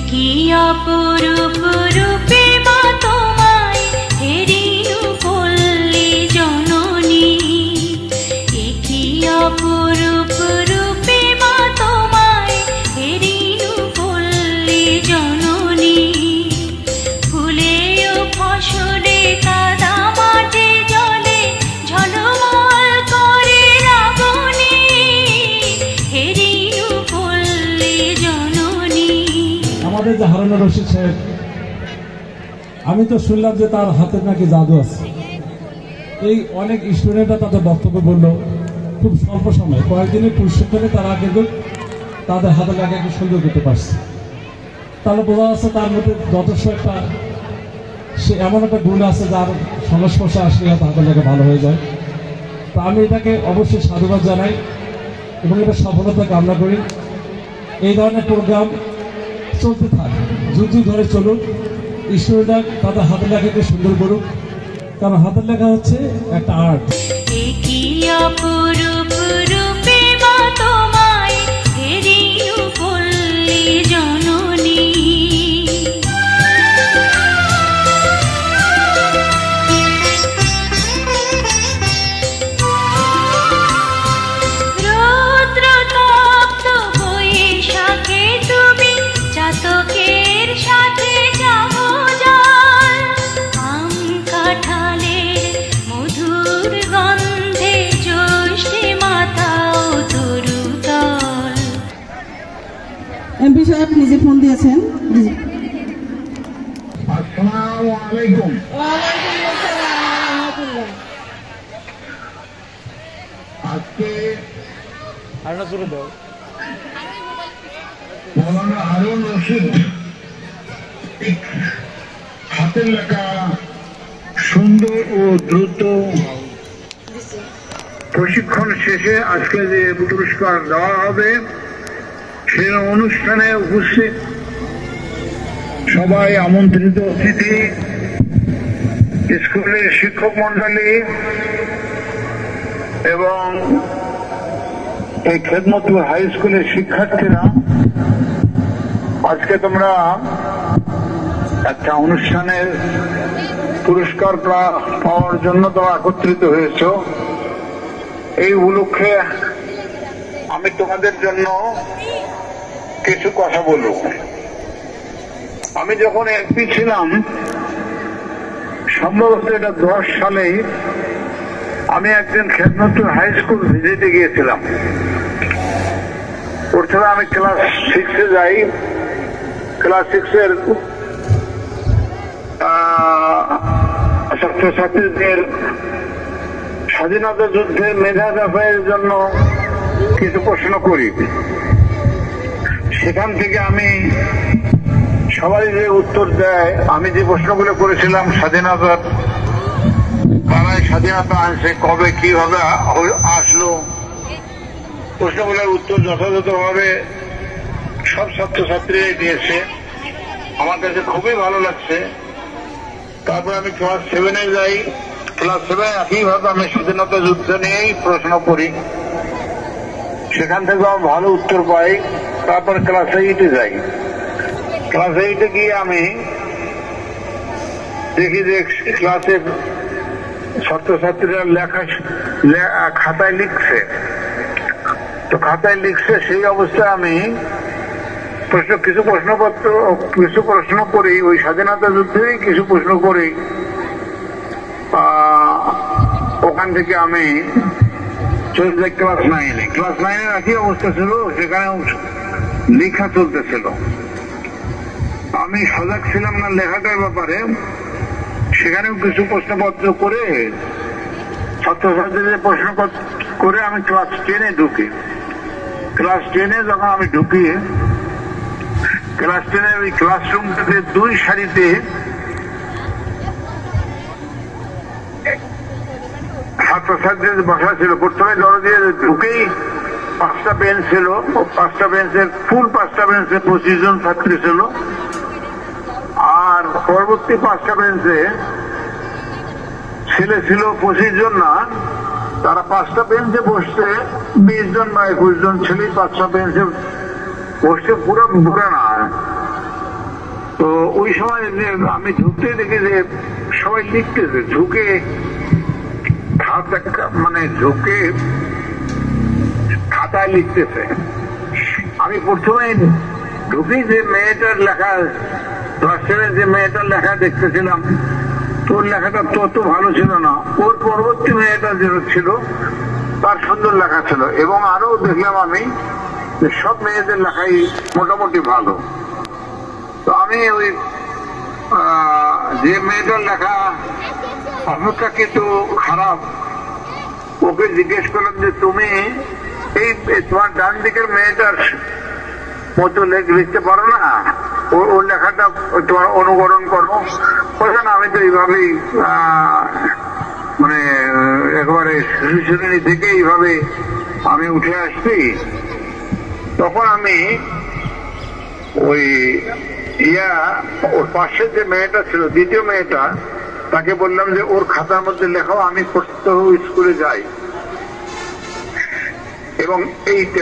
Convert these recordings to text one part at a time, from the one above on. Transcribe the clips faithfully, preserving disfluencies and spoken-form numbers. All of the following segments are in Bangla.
হারুনুর রশিদ সাহেব, আমি তো শুনলাম যে তার হাতে নাকি জাদু আছে। এই অনেক স্টুডেন্টরা তাদের বক্তব্য বললো, খুব স্বল্প সময় কয়েকদিনের প্রশিক্ষণে তারা কিন্তু তাদের হাতে লেখাকে সুন্দর করতে পারছে। তাহলে বোঝা যাচ্ছে তার মধ্যে যথেষ্ট একটা সে এমন একটা গুণ আছে যার সংস্পর্শে আসলে হাতের লেখা ভালো হয়ে যায়। তো আমি এটাকে অবশ্যই সাধুবাদ জানাই এবং এটা সফলতা কামনা করি। এই ধরনের প্রোগ্রাম চলতে থাক, যুগ যুগ ধরে চলুক। স্টুডেন্টরা তাদের হাতের লেখাকে সুন্দর করুক, কারণ হাতের লেখা হচ্ছে একটা আর্ট। এমপি সাহেব নিজে ফোন দিয়েছেন। আসসালামু আলাইকুম। আজকে মৌলানা হারুন রশিদ হাতের লেখা সুন্দর ও দ্রুত প্রশিক্ষণ শেষে আজকে যে পুরস্কার দেওয়া হবে সেই অনুষ্ঠানে উপস্থিত সবাই আমন্ত্রিত অতিথি, স্কুলের শিক্ষক মন্ডলী এবং এই খেদমতপুর হাই স্কুলের শিক্ষার্থীরা, আজকে তোমরা একটা অনুষ্ঠানের পুরস্কার পাওয়ার জন্য তোমরা একত্রিত হয়েছ। এই উপলক্ষে আমি তোমাদের জন্য কিছু কথা বলব। আমি যখন এমপি ছিলাম, সম্ভবত এটা দশ সালেই আমি একদিন খেদমতপুর হাই স্কুল ভিজিটে গিয়েছিলাম। প্রথমে আমি ক্লাস সিক্সে যাই। ক্লাস সিক্সের ছাত্রছাত্রীদের স্বাধীনতা যুদ্ধের মেধা দাফাইয়ের জন্য কিছু প্রশ্ন করি। সেখান থেকে আমি সবাই যে উত্তর দেয়, আমি যে প্রশ্নগুলো করেছিলাম স্বাধীনতার কারায় স্বাধীনতা আনছে, কবে কিভাবে আসলো, প্রশ্নগুলোর উত্তর যথাযথভাবে সব ছাত্রছাত্রীরাই দিয়েছে। আমার কাছে খুবই ভালো লাগছে। তারপর আমি ক্লাস সেভেনে যাই। ক্লাস সেভেন একইভাবে আমি স্বাধীনতা যুদ্ধ নিয়েই প্রশ্ন করি, সেখান থেকে আমি ভালো উত্তর পাই। তারপর ক্লাস এইটে যাই। ক্লাস এইটে গিয়ে আমি দেখি যে ক্লাসের ছাত্রছাত্রীরা লেখা খাতায় লিখছে। তো খাতায় লিখছে, সেই অবস্থায় আমি প্রশ্ন কিছু প্রশ্নপত্র কিছু প্রশ্ন করি, ওই স্বাধীনতা যুদ্ধেই কিছু প্রশ্ন করি। ওখান থেকে আমি চলে যাই ক্লাস নাইনে। ক্লাস নাইনের একই অবস্থা ছিল, সেখানে লেখা চলতেছিল। আমি সজাগ ছিলাম না লেখাটার ব্যাপারে। সেখানেও কিছু প্রশ্নপত্র করে ছাত্রছাত্রীদের প্রশ্ন করে আমি ক্লাস টেনে ঢুকি। ক্লাস টেনে যখন আমি ঢুকি, ক্লাস টেনের ওই ক্লাসরুমটাতে দুই সারিতে ছাত্রছাত্রীদের বসা ছিল। প্রথমে দরজা দিয়ে ঢুকেই পাঁচটা বেঞ্চ ছিল। পাঁচটা বেঞ্চের ফুল পাঁচটা বেঞ্চে পঁচিশ জন ছাত্রী ছিল, আর পরবর্তী পাঁচটা বেঞ্চে ছেলে ছিল পঁচিশ জন না, তারা পাঁচটা বেঞ্চে বসতে বিশ জন বা একুশ জন ছেলে পাঁচটা বেঞ্চে বসতে পুরো ভরে না। তো ওই সময় আমি ঝুঁকতে দেখি যে সবাই লিখতেছে, ঝুঁকে খাতা মানে ঝুঁকে খাতায় লিখতেছে। আমি প্রথমে ঢুকি যে মেয়েটার লেখা, ক্লাস সেভেন যে মেয়েটার লেখা দেখতেছিলাম, তোর লেখাটা তত ভালো ছিল না, ওর পরবর্তী মেয়েটা যেটা ছিল তার সুন্দর লেখা ছিল। এবং আরো দেখলাম আমি যে সব মেয়েদের লেখাই মোটামুটি ভালো। তো আমি ওই যে মেয়েটার লেখা অপেক্ষাকৃত খারাপ, ওকে জিজ্ঞেস করলাম যে তুমি এই তোমার ডান দিকের মেয়েটার মতো লিখতে পারো না, ওর লেখাটা তোমার অনুকরণ করো। বলছে না, আমি তো এইভাবেই মানে একেবারে শিশু শ্রেণী থেকে এইভাবে আমি উঠে আসছি। তখন আমি ওই ইয়া ওর পাশে যে মেয়েটা ছিল, দ্বিতীয় মেয়েটা, তাকে বললাম যে ওর খাতার মধ্যে লেখাও, আমি প্রত্যহ স্কুলে যাই এবং এইটা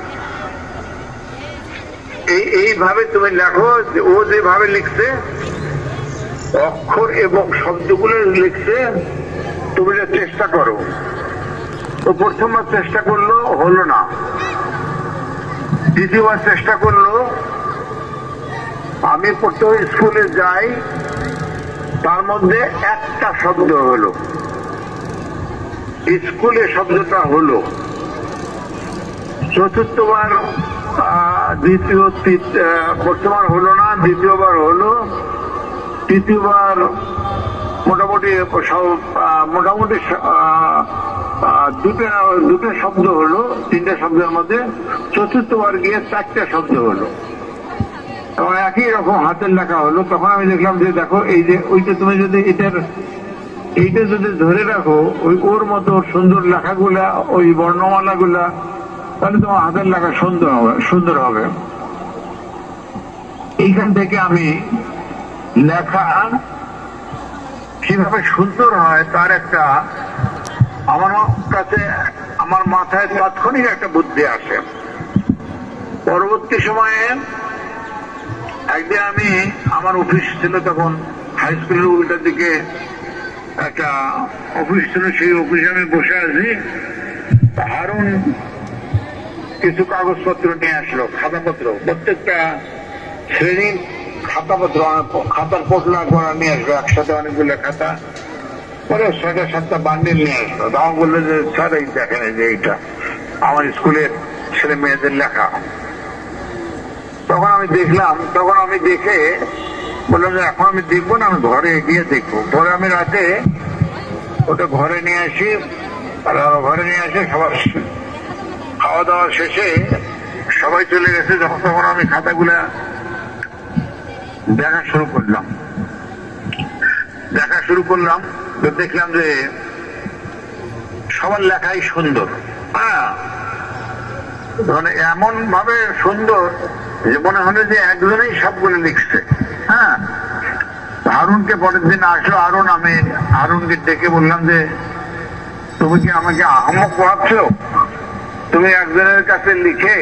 এই এইভাবে তুমি লেখো, ও যেভাবে লিখছে অক্ষর এবং শব্দগুলো লিখছে, তুমি চেষ্টা করো। তো প্রথমবার চেষ্টা করলো, হলো না। দ্বিতীয়বার চেষ্টা করলো, আমি প্রত্যহ স্কুলে যাই, তার মধ্যে একটা শব্দ হলো, স্কুলে শব্দটা হলো। চতুর্থবার দ্বিতীয় প্রথমবার হলো না, দ্বিতীয়বার হলো, তৃতীয়বার মোটামুটি মোটামুটি দুটো দুটো শব্দ হলো, তিনটা শব্দের মধ্যে। চতুর্থবার গিয়ে চারটা শব্দ হলো এবং একই রকম হাতের লেখা হলো। তখন আমি দেখলাম যে দেখো, এই যে ওইটা তুমি যদি এটার এইটা যদি ধরে রাখো, ওই ওর মতো সুন্দর লেখাগুলা, ওই বর্ণমালাগুলা, তাহলে তোমার হাতের লেখা সুন্দর হবে সুন্দর হবে এইখান থেকে আমি লেখা কিভাবে সুন্দর হয় তার একটা আমার কাছে, আমার মাথায় তাৎক্ষণিক একটা বুদ্ধি আসে। পরবর্তী সময়ে একদিন আমি, আমার অফিস ছিল তখন হাই স্কুলের উল্টার দিকে একটা অফিস ছিল, সেই অফিসে আমি বসে আছি। হারুন কিছু কাগজপত্র নিয়ে আসলো, খাতাপত্র, প্রত্যেকটা শ্রেণীর খাতাপত্র, খাতার পোটলা করা নিয়ে আসলো, একসাথে অনেকগুলো খাতা, পরে ছয়টা সাতটা বান্ডিল নিয়ে আসলো। তখন বললো যে স্যার এই দেখেন, যে এইটা আমার স্কুলের ছেলে মেয়েদের লেখা। তখন আমি দেখলাম, তখন আমি দেখে বললাম যে এখন আমি দেখবো না, আমি ঘরে গিয়ে দেখবো। পরে আমি রাতে ওটা ঘরে নিয়ে আসি, আর ঘরে নিয়ে আসে সবার খাওয়া দাওয়া শেষে সবাই চলে গেছে যখন, তখন আমি খাতাগুলা দেখা শুরু করলাম দেখা শুরু করলাম তো দেখলাম যে সবার লেখাই সুন্দর। হ্যাঁ, মানে এমন ভাবে সুন্দর যে মনে হলো যে একজনেই সবগুলো লিখছে। হ্যাঁ, হারুনকে পরের দিন আসলো হারুন, আমি হারুনকে ডেকে বললাম যে তুমি কি আমাকে আহমক ভাবছো? তুমি একজনের কাছে লিখে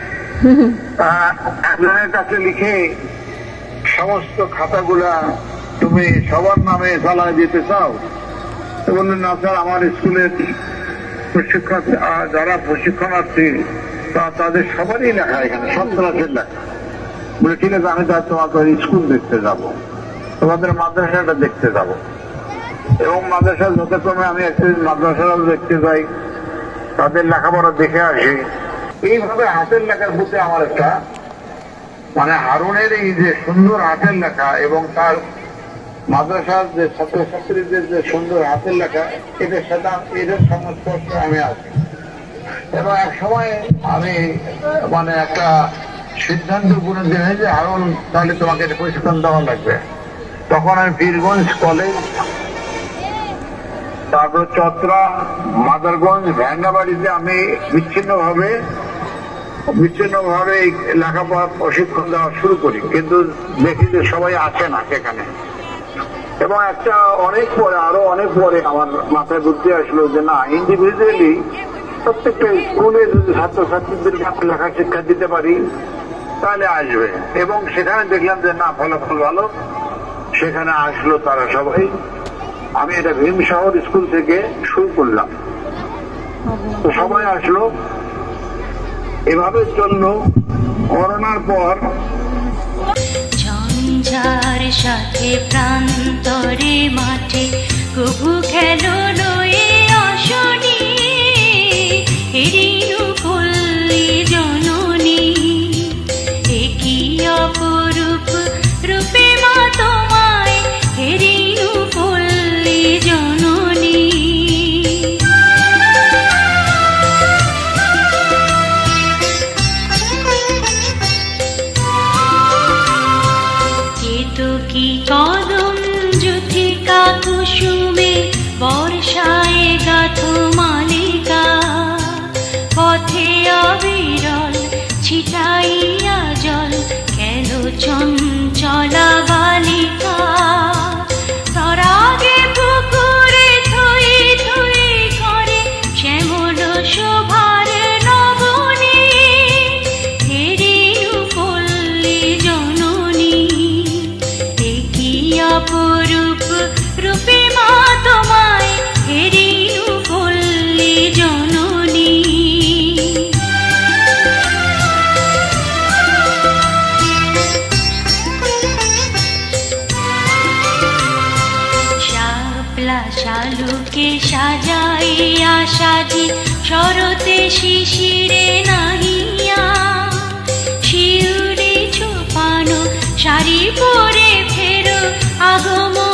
একজনের কাছে লিখে সমস্ত খাতাগুলা তুমি সবার নামে চালায় দিতে চাও? তো বললেন না স্যার, আমার স্কুলের প্রশিক্ষণ যারা প্রশিক্ষণার্থী তাদের সবারই লেখা এখানে, সব ক্লাসের লেখা। বলে ঠিক আছে, আমি তার তোমাদের স্কুল দেখতে যাব, তোমাদের মাদ্রাসাটা দেখতে যাব, এবং মাদ্রাসা যথাক্রমে আমি একদিন মাদ্রাসাটাও দেখতে যাই, তাদের লেখাপড়া দেখে আসি। এইভাবে হাতের লেখার প্রতি আমার একটা, মানে হারুনের এই যে সুন্দর হাতের লেখা এবং তার মাদ্রাসার যে ছাত্রছাত্রীদের যে সুন্দর হাতের লেখা, এদের সাথে এদের সংস্পর্শে আমি আছি। এবং এক সময় আমি মানে একটা সিদ্ধান্ত পুনঃ দিই যে হারুন, তাহলে তোমাকে প্রশিক্ষণ দেওয়া লাগবে। তখন আমি বীরগঞ্জ কলেজ, তারপর চত্রা, মাদারগঞ্জ, ভ্যান্ডাবাড়িতে আমি বিচ্ছিন্ন ভাবে বিচ্ছিন্ন ভাবে লেখাপড়া প্রশিক্ষণ দেওয়া শুরু করি, কিন্তু দেখি যে সবাই আসে না সেখানে। এবং একটা অনেক পরে, আরো অনেক পরে আমার মাথায় বুদ্ধি আসলো যে না, ইন্ডিভিজুয়ালি প্রত্যেকটা স্কুলে যদি ছাত্রছাত্রীদেরকে লেখা শিক্ষা দিতে পারি, তাহলে আসবে। এবং সেখানে দেখলাম যে না, ফলাফল ভালো, সেখানে আসলো তারা সবাই। আমি এটা ভীম শহর স্কুল থেকে শুরু করলাম, তো সবাই আসলো, এভাবে চললো। করোনার পর ঝঞ্ঝার সাথে প্রান্তরে মাঠে কবু খেলো লয়ে আসনি হেরিনু পল্লী জননী, একই অপরূপ রূপে মা তোমায় হেরিনু পল্লী জননী। কি কদম যুথিকা কুসুমে বর্ষায় গাথো মালিকা, পথে অবিরল ছিটাইয়া জল কেন চঞ্চলা বালিকা, তরাগে পুকুরে থই থই করে শ্যামল শোভার নবনী, হেরিনু পল্লী জননী, অপরূপ রূপে মা তোমায় হেরিনু পল্লী জননী। শাপলা শালুকে সাজাইয়া সাজি শরতে শিশিরে নাহিয়া, শিউরে ছোপানো শাড়ি পরে ফেরো আগমন